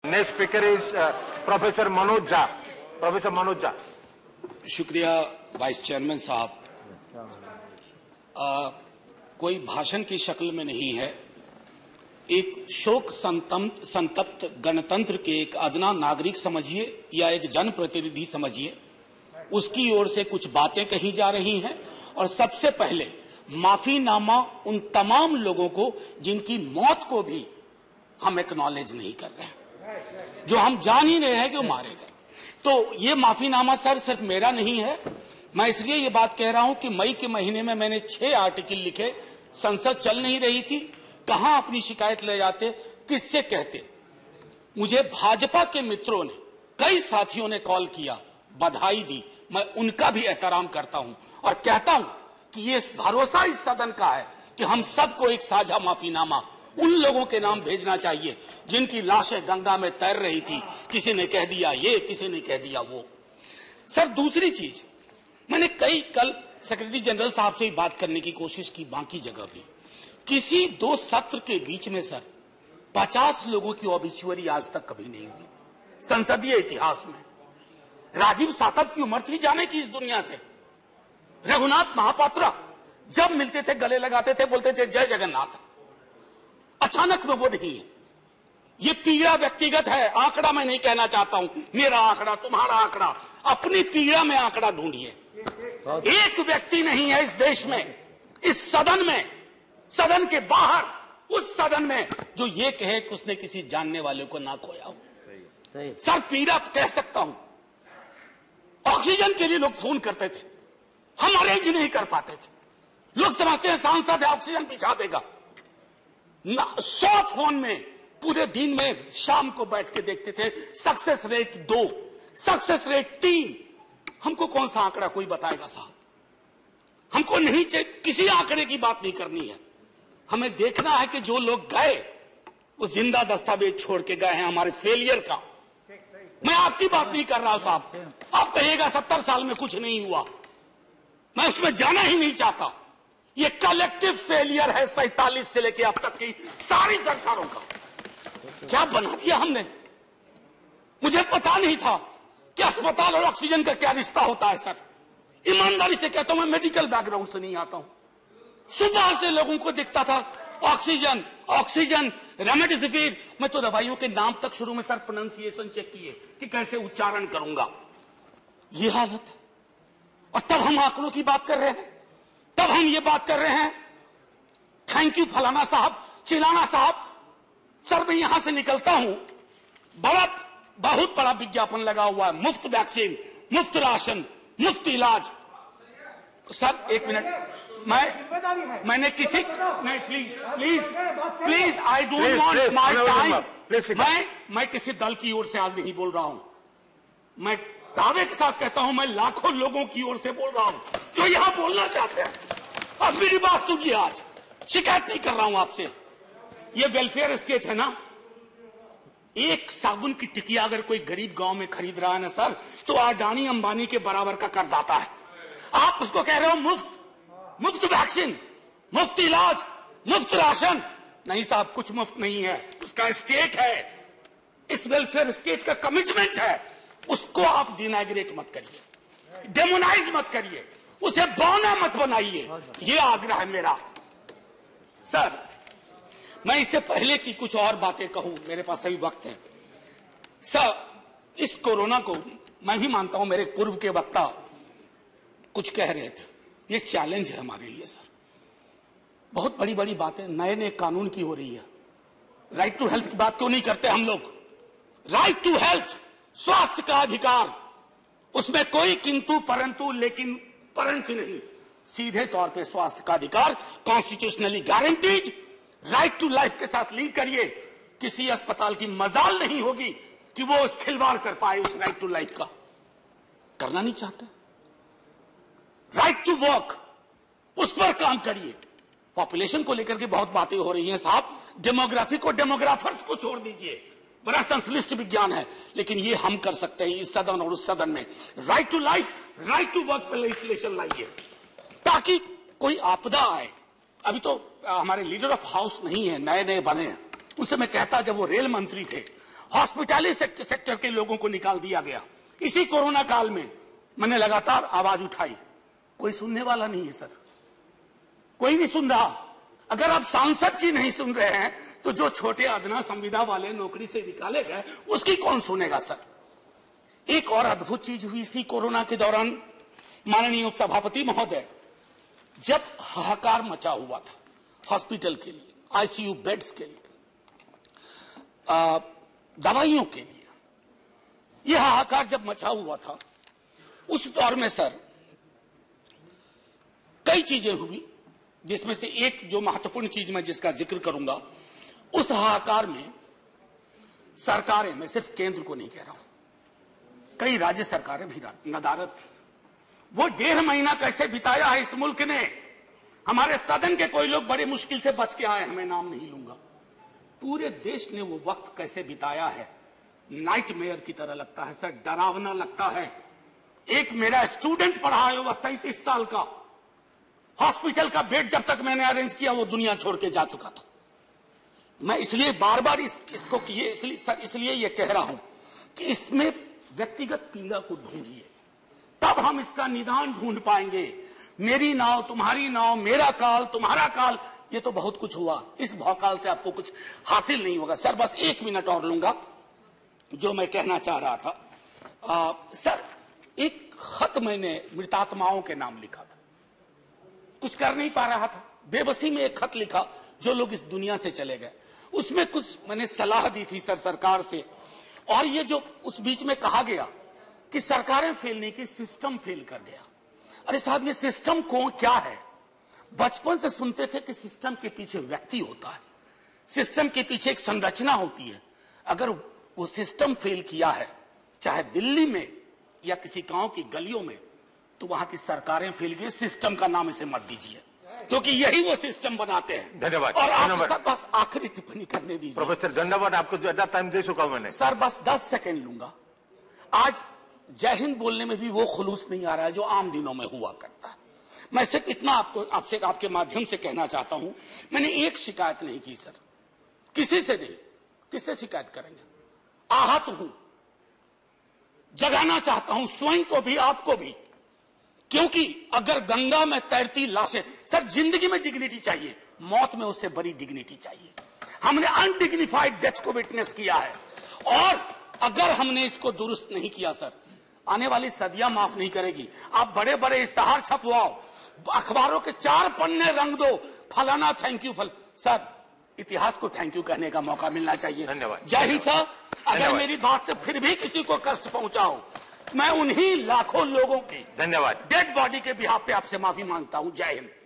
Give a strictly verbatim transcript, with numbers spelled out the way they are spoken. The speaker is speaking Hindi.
Next speaker is professor Manoj Jha. Professor Manoj Jha. शुक्रिया वाइस चेयरमैन साहब। कोई भाषण की शक्ल में नहीं है, एक शोक संतप्त गणतंत्र के एक अदना नागरिक समझिए या एक जनप्रतिनिधि समझिए, उसकी ओर से कुछ बातें कही जा रही हैं। और सबसे पहले माफीनामा उन तमाम लोगों को जिनकी मौत को भी हम एक्नॉलेज नहीं कर रहे हैं, जो हम जान ही रहे हैं कि वो मारे गए। तो ये माफीनामा सर सिर्फ मेरा नहीं है। मैं इसलिए ये बात कह रहा हूं कि मई के महीने में मैंने छह आर्टिकल लिखे, संसद चल नहीं रही थी, कहां अपनी शिकायत ले जाते, किससे कहते। मुझे भाजपा के मित्रों ने, कई साथियों ने कॉल किया, बधाई दी, मैं उनका भी एहतराम करता हूं और कहता हूं कि ये भरोसा इस सदन का है कि हम सबको एक साझा माफीनामा उन लोगों के नाम भेजना चाहिए जिनकी लाशें गंगा में तैर रही थी। किसी ने कह दिया ये, किसी ने कह दिया वो। सर दूसरी चीज, मैंने कई कल सेक्रेटरी जनरल साहब से बात करने की कोशिश की, बाकी जगह भी। किसी दो सत्र के बीच में सर पचास लोगों की ऑबिचुअरी आज तक कभी नहीं हुई संसदीय इतिहास में। राजीव सातव की उम्र थी जाने की इस दुनिया से। रघुनाथ महापात्रा जब मिलते थे गले लगाते थे, बोलते थे जय जगन्नाथ। अचानक में वो नहीं है। ये पीड़ा व्यक्तिगत है, आंकड़ा मैं नहीं कहना चाहता हूं, मेरा आंकड़ा, तुम्हारा आंकड़ा, अपनी पीड़ा में आंकड़ा ढूंढिए। एक व्यक्ति नहीं है इस देश में, इस सदन में, सदन के बाहर, उस सदन में जो ये कहे कि उसने किसी जानने वाले को ना खोया हो। सर पीड़ा कह सकता हूं। ऑक्सीजन के लिए लोग फोन करते थे, हम अरेंज नहीं कर पाते थे। लोग समझते हैं सांसद है ऑक्सीजन पिछा देगा। सौ फोन में पूरे दिन में शाम को बैठ के देखते थे, सक्सेस रेट दो, सक्सेस रेट तीन। हमको कौन सा आंकड़ा कोई बताएगा साहब? हमको नहीं चाहिए, किसी आंकड़े की बात नहीं करनी है। हमें देखना है कि जो लोग गए वो जिंदा दस्तावेज छोड़ के गए हैं हमारे फेलियर का। मैं आपकी बात नहीं कर रहा हूं साहब। आप कहिएगा सत्तर साल में कुछ नहीं हुआ, मैं उसमें जाना ही नहीं चाहता। ये कलेक्टिव फेलियर है सैतालीस से लेकर अब तक की सारी सरकारों का। क्या बना दिया हमने? मुझे पता नहीं था कि अस्पताल और ऑक्सीजन का क्या रिश्ता होता है सर। ईमानदारी से कहता हूं, मैं मेडिकल बैकग्राउंड से नहीं आता हूं। सुबह से लोगों को दिखता था ऑक्सीजन ऑक्सीजन रेमडेसिविर। मैं तो दवाइयों के नाम तक शुरू में सर प्रोनाउंसिएशन चेक किए कि कैसे उच्चारण करूंगा। ये हालत है। और तब हम आंकड़ों की बात कर रहे हैं, तब हम ये बात कर रहे हैं थैंक यू फलाना साहब, चिलाना साहब। सर मैं यहां से निकलता हूं, बड़ा बहुत बड़ा विज्ञापन लगा हुआ है, मुफ्त वैक्सीन, मुफ्त राशन, मुफ्त इलाज। सर एक मिनट, मैं मैंने किसी नहीं, please please please I don't want my time. मैं मैं किसी दल की ओर से आज नहीं बोल रहा हूं। मैं दावे के साथ कहता हूं, मैं लाखों लोगों की ओर से बोल रहा हूं जो यहां बोलना चाहते हैं। और मेरी बात सुनिए, आज शिकायत नहीं कर रहा हूं आपसे। ये वेलफेयर स्टेट है ना। एक साबुन की टिकिया अगर कोई गरीब गांव में खरीद रहा है ना सर, तो अडानी अंबानी के बराबर का करदाता है। आप उसको कह रहे हो मुफ्त मुफ्त वैक्सीन, मुफ्त इलाज, मुफ्त राशन। नहीं साहब, कुछ मुफ्त नहीं है, उसका स्टेट है। इस वेलफेयर स्टेट का कमिटमेंट है। उसको आप डिनाइग्रेट मत करिए, डेमोनाइज मत करिए, उसे बौना मत बनाइए। ये आग्रह है मेरा। सर मैं इससे पहले की कुछ और बातें कहूं, मेरे पास अभी वक्त है। सर इस कोरोना को मैं भी मानता हूं, मेरे पूर्व के वक्ता कुछ कह रहे थे, ये चैलेंज है हमारे लिए सर। बहुत बड़ी बड़ी बातें नए नए कानून की हो रही है। राइट टू हेल्थ की बात क्यों नहीं करते हम लोग? राइट टू हेल्थ, स्वास्थ्य का अधिकार, उसमें कोई किंतु परंतु लेकिन परंच नहीं, सीधे तौर पे स्वास्थ्य का अधिकार constitutionally guaranteed. Right to life के साथ लिंक करिए। किसी अस्पताल की मजाल नहीं होगी कि वो उस खिलवाड़ कर पाए उस राइट टू लाइफ का। करना नहीं चाहते। राइट टू वर्क, उस पर काम करिए। पॉपुलेशन को लेकर के बहुत बातें हो रही हैं साहब। डेमोग्राफी को, डेमोग्राफर्स को छोड़ दीजिए, बड़ा संश्लिष्ट विज्ञान है, लेकिन ये हम कर सकते हैं इस सदन और उस सदन में। Right to life, right to work पर लेजिस्लेशन लाइए ताकि कोई आपदा आए। अभी तो हमारे लीडर ऑफ हाउस नहीं है, नए नए बने हैं। उनसे मैं कहता, जब वो रेल मंत्री थे, हॉस्पिटैलिटी सेक्टर, सेक्टर के लोगों को निकाल दिया गया। इसी कोरोना काल में मैंने लगातार आवाज उठाई, कोई सुनने वाला नहीं है सर, कोई नहीं सुन रहा। अगर आप सांसद की नहीं सुन रहे हैं तो जो छोटे अदना संविदा वाले नौकरी से निकाले गए उसकी कौन सुनेगा सर। एक और अद्भुत चीज हुई इसी कोरोना के दौरान, माननीय उपसभापति महोदय, जब हाहाकार मचा हुआ था हॉस्पिटल के लिए, आईसीयू बेड्स के लिए, आ, दवाइयों के लिए, यह हाहाकार जब मचा हुआ था उस दौर में सर कई चीजें हुई, जिसमें से एक जो महत्वपूर्ण चीज मैं जिसका जिक्र करूंगा, उस हाहाकार में सरकारें, मैं सिर्फ केंद्र को नहीं कह रहा हूं, कई राज्य सरकारें भी नदारत थी। वो डेढ़ महीना कैसे बिताया है इस मुल्क ने। हमारे सदन के कोई लोग बड़े मुश्किल से बच के आए, हमें नाम नहीं लूंगा। पूरे देश ने वो वक्त कैसे बिताया है, नाइटमेयर की तरह लगता है सर, डरावना लगता है। एक मेरा स्टूडेंट पढ़ा है, वह सैंतीस साल का, हॉस्पिटल का बेड जब तक मैंने अरेंज किया वो दुनिया छोड़ के जा चुका था। मैं इसलिए बार बार इस, इसको किए इसलिए सर इसलिए ये कह रहा हूं कि इसमें व्यक्तिगत पीड़ा को ढूंढिए, तब हम इसका निदान ढूंढ पाएंगे। मेरी नाव तुम्हारी नाव, मेरा काल तुम्हारा काल, ये तो बहुत कुछ हुआ, इस भौकाल से आपको कुछ हासिल नहीं होगा। सर बस एक मिनट और लूंगा, जो मैं कहना चाह रहा था। आ, सर एक खत मैंने मृतात्माओं के नाम लिखा था, कुछ कर नहीं पा रहा था, बेबसी में एक खत लिखा, जो लोग इस दुनिया से चले गए। उसमें कुछ मैंने सलाह दी थी सर सरकार से, और ये जो उस बीच में कहा गया कि सरकारें फेल नहीं की, सिस्टम फेल कर गया। अरे साहब, ये सिस्टम कौन क्या है? बचपन से सुनते थे कि सिस्टम के पीछे व्यक्ति होता है, सिस्टम के पीछे एक संरचना होती है। अगर वो सिस्टम फेल किया है, चाहे दिल्ली में या किसी गांव की गलियों में, तो वहां की सरकारें फेल गई। सिस्टम का नाम इसे मत दीजिए, क्योंकि यही वो सिस्टम बनाते हैं। धन्यवाद। और आप बस आखिरी टिप्पणी करने दीजिए। प्रोफेसर धन्यवाद, आपको ज्यादा टाइम दे चुका मैंने। सर बस दस सेकेंड लूंगा। आज जय हिंद बोलने में भी वो खुलूस नहीं आ रहा है जो आम दिनों में हुआ करता है। मैं सिर्फ इतना आपको आपसे आपके माध्यम से कहना चाहता हूं, मैंने एक शिकायत नहीं की सर, किसी से नहीं। किससे शिकायत करेंगे? आहत हूं, जगाना चाहता हूं स्वयं को भी आपको भी, क्योंकि अगर गंगा में तैरती लाशें, सर जिंदगी में डिग्निटी चाहिए, मौत में उससे बड़ी डिग्निटी चाहिए। हमने अनडिग्निफाइड डेथ को विटनेस किया है, और अगर हमने इसको दुरुस्त नहीं किया सर, आने वाली सदियां माफ नहीं करेगी। आप बड़े बड़े इश्तहार छपवाओ, अखबारों के चार पन्ने रंग दो, फलाना थैंक यू फल, सर इतिहास को थैंक यू कहने का मौका मिलना चाहिए। धन्यवाद। जय हिंद सर। अगर मेरी बात से फिर भी किसी को कष्ट पहुंचाओ, मैं उन्हीं लाखों लोगों की धन्यवाद डेड बॉडी के बिहाफ पे आपसे माफी मांगता हूं। जय हिंद।